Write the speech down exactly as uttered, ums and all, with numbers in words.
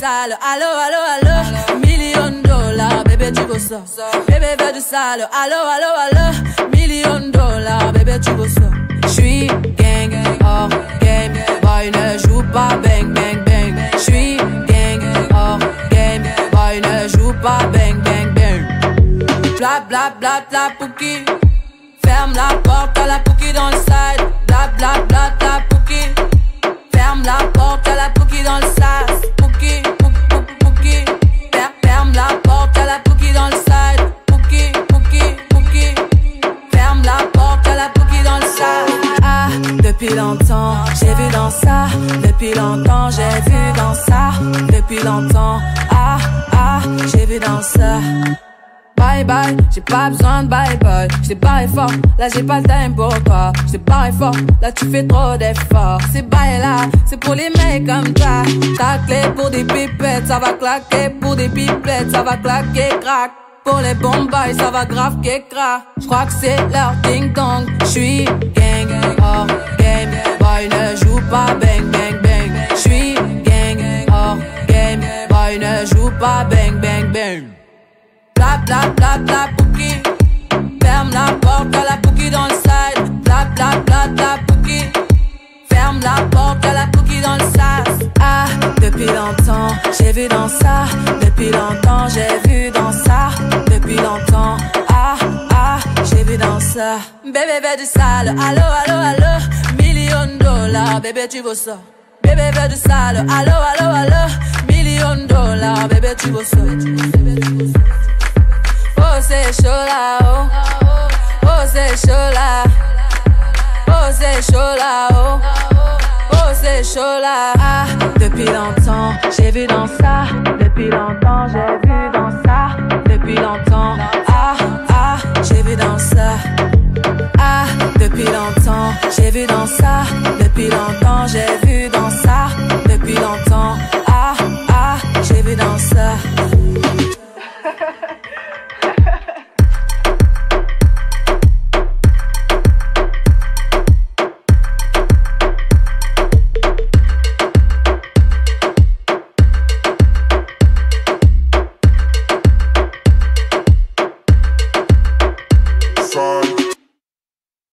sale, allo, allo, allo. Million dollars, bébé tu veux ça. Bébé veut du sale, allo, allo, allo. Million dollars, bébé tu veux ça. J'suis gang, hors game, boy ne joue pas bang, bang, bang. J'suis gang, hors game, boy ne joue pas bang, bang, bang. Bla bla bla bla pouki. Ferme la porte à la pouki dans le side. Bla bla bla bla pouki. Ferme la porte à la pouki dans le sas. Pouki, pouki, pouki. Ferme la porte à la pouki dans le side. Pouki, pouki, pouki. Ferme la porte à la pouki dans le sas. Ah, depuis longtemps, j'ai vu dans ça. Depuis longtemps, j'ai vu dans ça. Depuis longtemps, ah, ah, j'ai vu dans ça. Bye bye, j'ai pas besoin de bye bye. J't'ai barré fort, là j'ai pas le time pour toi. J't'ai barré fort, là tu fais trop d'efforts. C'est bye là, c'est pour les mecs comme toi. Ta clé pour des pipettes, ça va claquer. Pour des pipettes, ça va claquer, crack. Pour les bombes, ça va grave qu'écra. J'crois que c'est leur ding dong. J'suis gang, hors game, boy ne joue pas bang bang bang. J'suis gang, hors game, boy ne joue pas bang bang bang. Bla bla bla bla pouki. Ferme la porte à la pouki dans le side. Bla bla bla bla pouki. Ferme la porte à la pouki dans le sas. Ah, depuis longtemps, j'ai vu dans ça. Depuis longtemps, j'ai vu dans ça. Depuis longtemps, ah, ah, j'ai vu dans ça. Bébé veut du sale, allo, allo, allo. Million dollars, bébé tu veux ça. Bébé veut du sale, allo, allo, allo. Million dollars, bébé tu veux ça. Oh c'est chaud là, oh, oh c'est chaud là, oh c'est chaud là, oh, oh c'est chaud là. Ah, depuis longtemps, j'ai vu dans ça. Depuis longtemps, j'ai vu dans ça. Depuis longtemps, ah, ah, j'ai vu dans ça. Ah, depuis longtemps, j'ai vu dans ça. Depuis longtemps, j'ai vu dans ça. Depuis longtemps, ah, ah, j'ai vu dans ça.